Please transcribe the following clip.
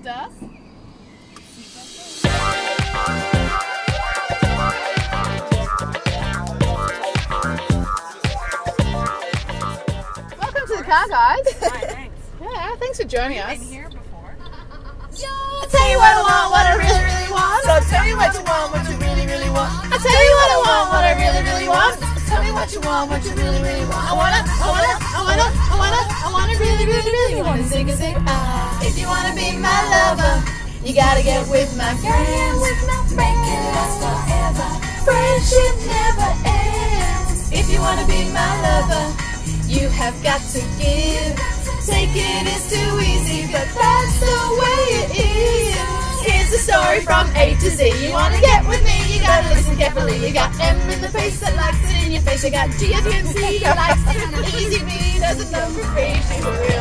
Darce. Welcome to the car, guys. Hi, thanks. Yeah, thanks for joining us. Been here before. I'll tell you what I want, what I really, really want. So tell me what you want, what you really, really want. I'll tell you what I want, what I really, really want. Tell me what you want, what you really, really want. I wanna really, really, really wanna zig a zig ah. If you wanna be my lover, you gotta get with my friends. Make it last forever. Friendship never ends. If you wanna be my lover, you have got to give. Taking is too easy, but that's the way it is. Here's the story from A to Z. You wanna get with me, you gotta listen carefully. You got M in the face that likes it in your face. You got G, F, and C that likes it easy. B doesn't know for free.